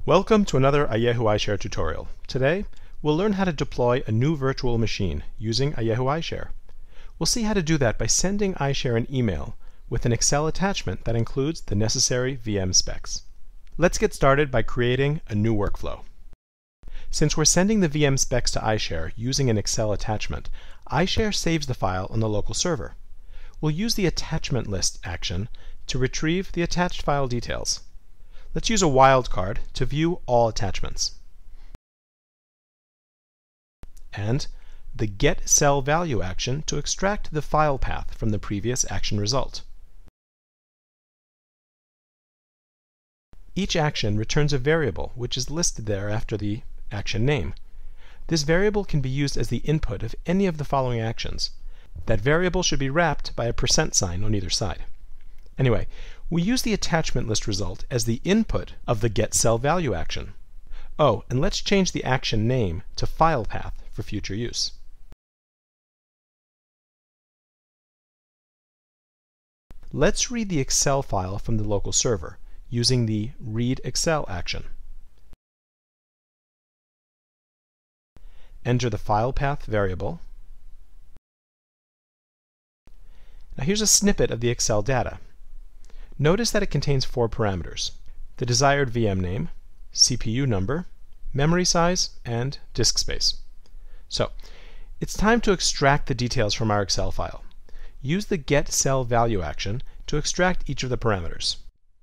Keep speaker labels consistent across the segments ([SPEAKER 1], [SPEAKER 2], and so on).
[SPEAKER 1] Welcome to another Ayehu eyeShare tutorial. Today, we'll learn how to deploy a new virtual machine using Ayehu eyeShare. We'll see how to do that by sending eyeShare an email with an Excel attachment that includes the necessary VM specs. Let's get started by creating a new workflow. Since we're sending the VM specs to eyeShare using an Excel attachment, eyeShare saves the file on the local server. We'll use the attachment list action to retrieve the attached file details. Let's use a wildcard to view all attachments. And the get cell value action to extract the file path from the previous action result. Each action returns a variable which is listed there after the action name. This variable can be used as the input of any of the following actions. That variable should be wrapped by a % on either side. Anyway, we use the attachment list result as the input of the get cell value action. Oh, and let's change the action name to file path for future use. Let's read the Excel file from the local server using the read Excel action. Enter the file path variable. Now here's a snippet of the Excel data. Notice that it contains 4 parameters: the desired VM name, CPU number, memory size, and disk space. So, it's time to extract the details from our Excel file. Use the get cell value action to extract each of the parameters.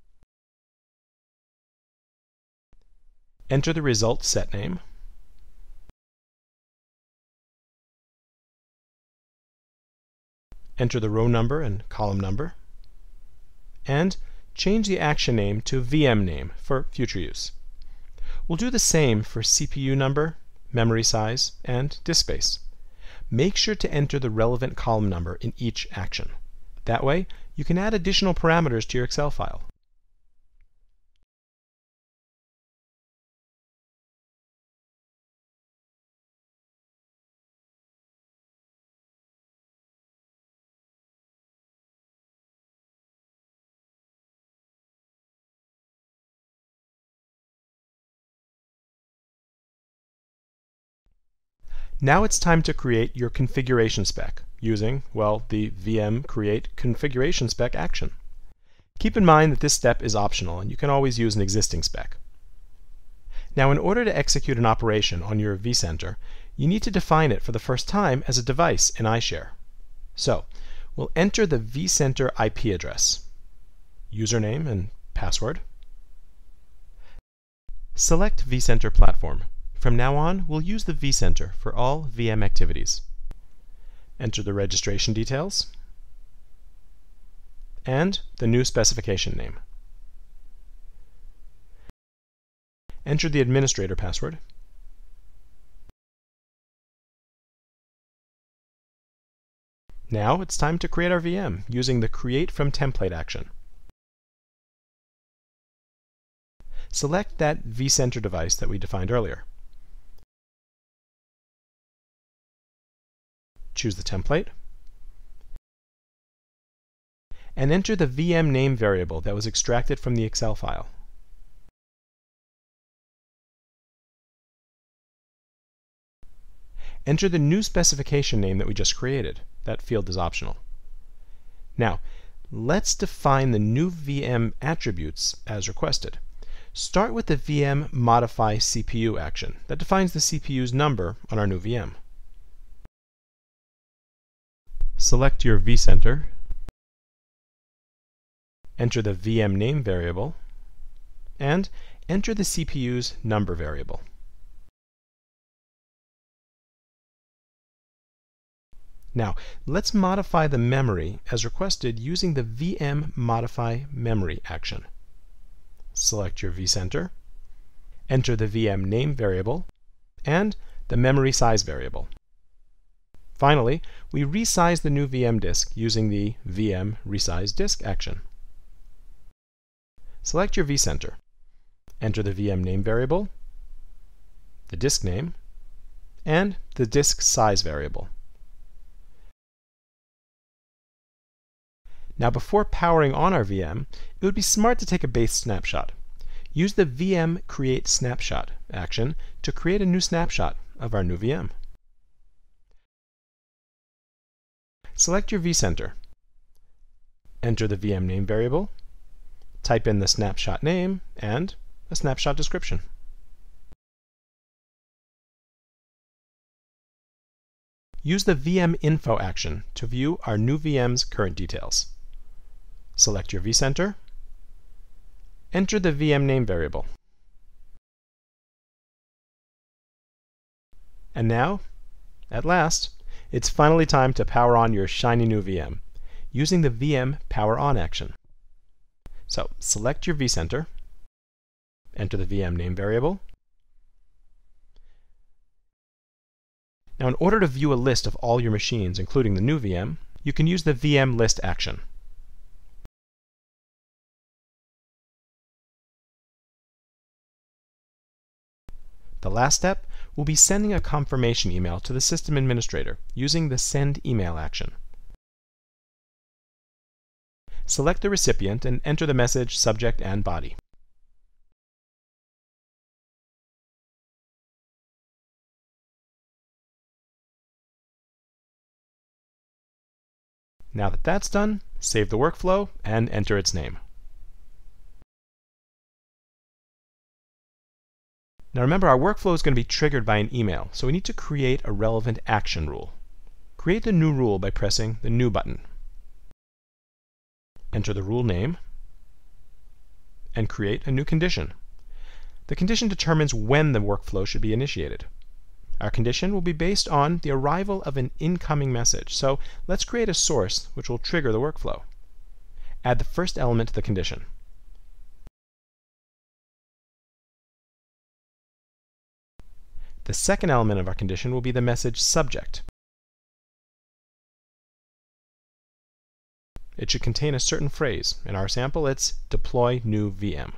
[SPEAKER 1] Enter the result set name. Enter the row number and column number. And change the action name to VM name for future use. We'll do the same for CPU number, memory size, and disk space. Make sure to enter the relevant column number in each action. That way, you can add additional parameters to your Excel file. Now it's time to create your configuration spec using, well, the VM create configuration spec action. Keep in mind that this step is optional and you can always use an existing spec. Now in order to execute an operation on your vCenter, you need to define it for the first time as a device in eyeShare. So, we'll enter the vCenter IP address, username and password. Select vCenter platform. From now on, we'll use the vCenter for all VM activities. Enter the registration details and the new specification name. Enter the administrator password. Now it's time to create our VM using the Create from Template action. Select that vCenter device that we defined earlier. Choose the template, and enter the VM name variable that was extracted from the Excel file. Enter the new specification name that we just created. That field is optional. Now, let's define the new VM attributes as requested. Start with the VM modify CPU action that defines the CPU's number on our new VM. Select your vCenter, enter the VM name variable, and enter the CPU's number variable. Now, let's modify the memory as requested using the VM modify memory action. Select your vCenter, enter the VM name variable, and the memory size variable. Finally, we resize the new VM disk using the VM resize disk action. Select your vCenter. Enter the VM name variable, the disk name, and the disk size variable. Now before powering on our VM, it would be smart to take a base snapshot. use the VM create snapshot action to create a new snapshot of our new VM. Select your vCenter. Enter the VM name variable, type in the snapshot name and a snapshot description. Use the VM info action to view our new VM's current details. Select your vCenter, enter the VM name variable. And now, at last, it's finally time to power on your shiny new VM using the VM power on action. So select your vCenter, enter the VM name variable. Now, in order to view a list of all your machines, including the new VM, you can use the VM list action. The last step will be sending a confirmation email to the system administrator using the send email action. Select the recipient and enter the message, subject, and body. Now that that's done, save the workflow and enter its name. Now remember, our workflow is going to be triggered by an email, so we need to create a relevant action rule. Create the new rule by pressing the New button. Enter the rule name and create a new condition. The condition determines when the workflow should be initiated. Our condition will be based on the arrival of an incoming message, so let's create a source which will trigger the workflow. Add the first element to the condition. The second element of our condition will be the message subject. It should contain a certain phrase. In our sample, it's deploy new VM.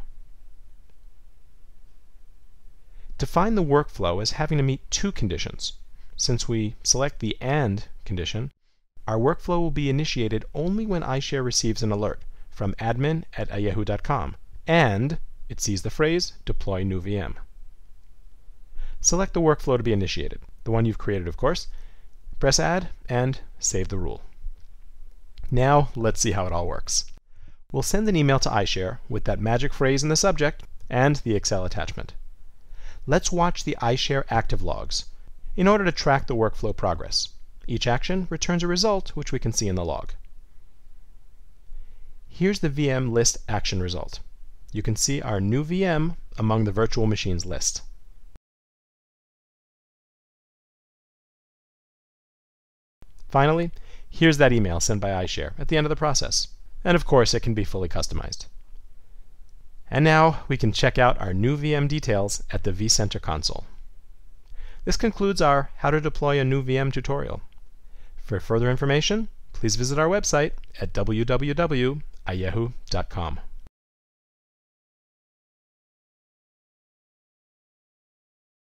[SPEAKER 1] Define the workflow as having to meet two conditions. Since we select the AND condition, our workflow will be initiated only when eyeShare receives an alert from admin@ayehu.com and it sees the phrase deploy new VM. Select the workflow to be initiated, the one you've created, of course. Press Add and save the rule. Now let's see how it all works. We'll send an email to eyeShare with that magic phrase in the subject and the Excel attachment. Let's watch the eyeShare active logs in order to track the workflow progress. Each action returns a result which we can see in the log. Here's the VM list action result. You can see our new VM among the virtual machines list. Finally, here's that email sent by eyeShare at the end of the process. And of course, it can be fully customized. And now we can check out our new VM details at the vCenter console. This concludes our How to Deploy a New VM tutorial. For further information, please visit our website at www.ayehu.com.